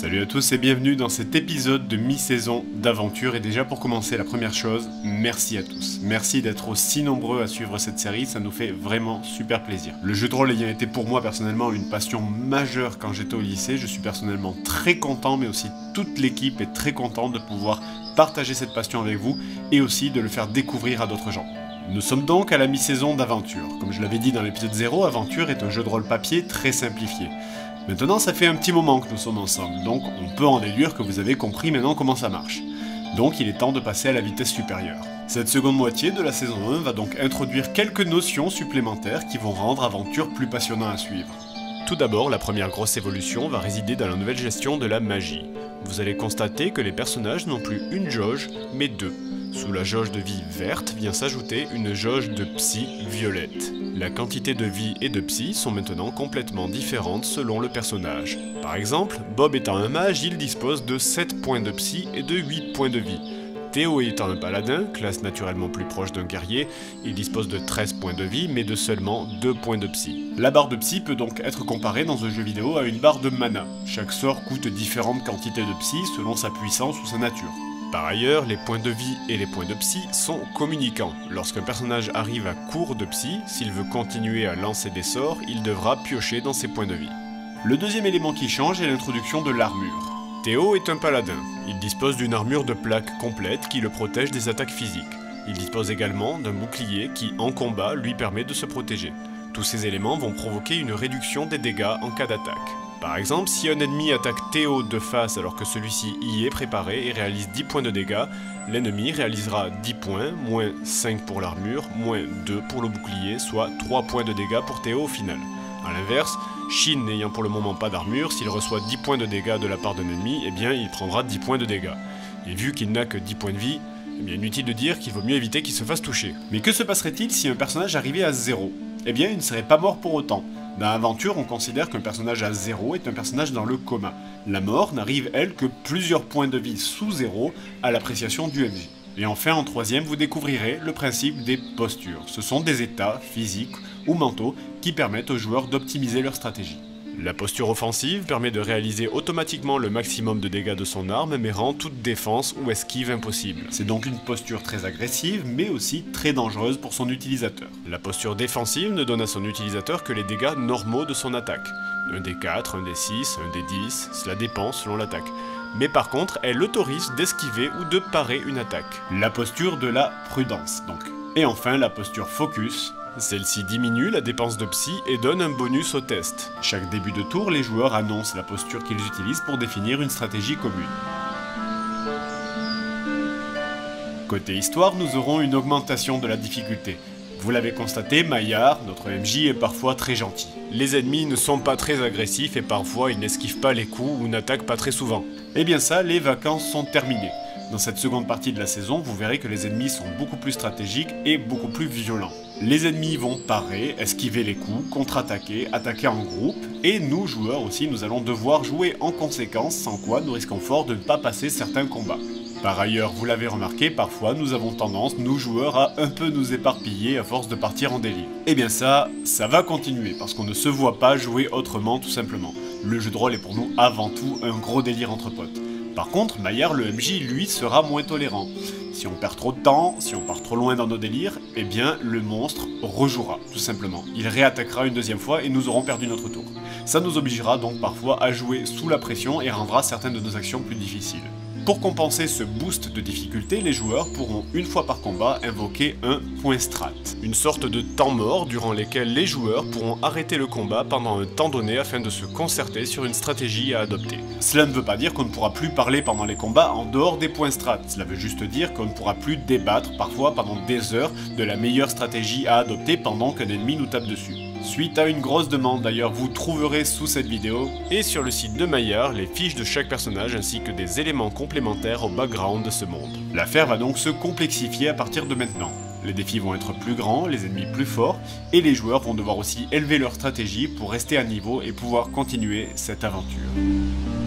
Salut à tous et bienvenue dans cet épisode de mi-saison d'aventure. Et déjà pour commencer, la première chose, merci à tous. Merci d'être aussi nombreux à suivre cette série, ça nous fait vraiment super plaisir. Le jeu de rôle ayant été pour moi personnellement une passion majeure quand j'étais au lycée, je suis personnellement très content, mais aussi toute l'équipe est très contente de pouvoir partager cette passion avec vous et aussi de le faire découvrir à d'autres gens. Nous sommes donc à la mi-saison d'Aventure. Comme je l'avais dit dans l'épisode 0, Aventure est un jeu de rôle papier très simplifié. Maintenant, ça fait un petit moment que nous sommes ensemble, donc on peut en déduire que vous avez compris maintenant comment ça marche. Donc il est temps de passer à la vitesse supérieure. Cette seconde moitié de la saison 1 va donc introduire quelques notions supplémentaires qui vont rendre Aventure plus passionnant à suivre. Tout d'abord, la première grosse évolution va résider dans la nouvelle gestion de la magie. Vous allez constater que les personnages n'ont plus une jauge, mais deux. Sous la jauge de vie verte vient s'ajouter une jauge de psy violette. La quantité de vie et de psy sont maintenant complètement différentes selon le personnage. Par exemple, Bob étant un mage, il dispose de 7 points de psy et de 8 points de vie. Théo étant un paladin, classe naturellement plus proche d'un guerrier, il dispose de 13 points de vie mais de seulement 2 points de psy. La barre de psy peut donc être comparée dans un jeu vidéo à une barre de mana. Chaque sort coûte différentes quantités de psy selon sa puissance ou sa nature. Par ailleurs, les points de vie et les points de psy sont communicants. Lorsqu'un personnage arrive à court de psy, s'il veut continuer à lancer des sorts, il devra piocher dans ses points de vie. Le deuxième élément qui change est l'introduction de l'armure. Théo est un paladin. Il dispose d'une armure de plaque complète qui le protège des attaques physiques. Il dispose également d'un bouclier qui, en combat, lui permet de se protéger. Tous ces éléments vont provoquer une réduction des dégâts en cas d'attaque. Par exemple, si un ennemi attaque Théo de face alors que celui-ci y est préparé et réalise 10 points de dégâts, l'ennemi réalisera 10 points, moins 5 pour l'armure, moins 2 pour le bouclier, soit 3 points de dégâts pour Théo au final. A l'inverse, Shin n'ayant pour le moment pas d'armure, s'il reçoit 10 points de dégâts de la part d'un ennemi, eh bien il prendra 10 points de dégâts. Et vu qu'il n'a que 10 points de vie, eh bien inutile de dire qu'il vaut mieux éviter qu'il se fasse toucher. Mais que se passerait-il si un personnage arrivait à 0 ? Eh bien il ne serait pas mort pour autant. Dans Aventure, on considère qu'un personnage à 0 est un personnage dans le coma. La mort n'arrive, elle, que plusieurs points de vie sous 0 à l'appréciation du MJ. Et enfin, en troisième, vous découvrirez le principe des postures. Ce sont des états physiques ou mentaux qui permettent aux joueurs d'optimiser leur stratégie. La posture offensive permet de réaliser automatiquement le maximum de dégâts de son arme, mais rend toute défense ou esquive impossible. C'est donc une posture très agressive, mais aussi très dangereuse pour son utilisateur. La posture défensive ne donne à son utilisateur que les dégâts normaux de son attaque. Un des 4, un des 6, un des 10, cela dépend selon l'attaque. Mais par contre, elle autorise d'esquiver ou de parer une attaque. La posture de la prudence, donc. Et enfin, la posture focus. Celle-ci diminue la dépense de psy et donne un bonus au test. Chaque début de tour, les joueurs annoncent la posture qu'ils utilisent pour définir une stratégie commune. Côté histoire, nous aurons une augmentation de la difficulté. Vous l'avez constaté, Maillard, notre MJ, est parfois très gentil. Les ennemis ne sont pas très agressifs et parfois ils n'esquivent pas les coups ou n'attaquent pas très souvent. Et bien ça, les vacances sont terminées. Dans cette seconde partie de la saison, vous verrez que les ennemis sont beaucoup plus stratégiques et beaucoup plus violents. Les ennemis vont parer, esquiver les coups, contre-attaquer, attaquer en groupe, et nous, joueurs aussi, nous allons devoir jouer en conséquence, sans quoi nous risquons fort de ne pas passer certains combats. Par ailleurs, vous l'avez remarqué, parfois nous avons tendance, nous joueurs, à un peu nous éparpiller à force de partir en délire. Et bien ça va continuer, parce qu'on ne se voit pas jouer autrement tout simplement. Le jeu de rôle est pour nous avant tout un gros délire entre potes. Par contre, Maillard, le MJ, lui, sera moins tolérant. Si on perd trop de temps, si on part trop loin dans nos délires, eh bien, le monstre rejouera, tout simplement. Il réattaquera une deuxième fois et nous aurons perdu notre tour. Ça nous obligera donc parfois à jouer sous la pression et rendra certaines de nos actions plus difficiles. Pour compenser ce boost de difficulté, les joueurs pourront une fois par combat invoquer un point strat, une sorte de temps mort durant lequel les joueurs pourront arrêter le combat pendant un temps donné afin de se concerter sur une stratégie à adopter. Cela ne veut pas dire qu'on ne pourra plus parler pendant les combats en dehors des points strat, cela veut juste dire qu'on ne pourra plus débattre parfois pendant des heures de la meilleure stratégie à adopter pendant qu'un ennemi nous tape dessus. Suite à une grosse demande d'ailleurs, vous trouverez sous cette vidéo et sur le site de Maillard les fiches de chaque personnage ainsi que des éléments complémentaires au background de ce monde. L'affaire va donc se complexifier à partir de maintenant. Les défis vont être plus grands, les ennemis plus forts, et les joueurs vont devoir aussi élever leur stratégie pour rester à niveau et pouvoir continuer cette aventure.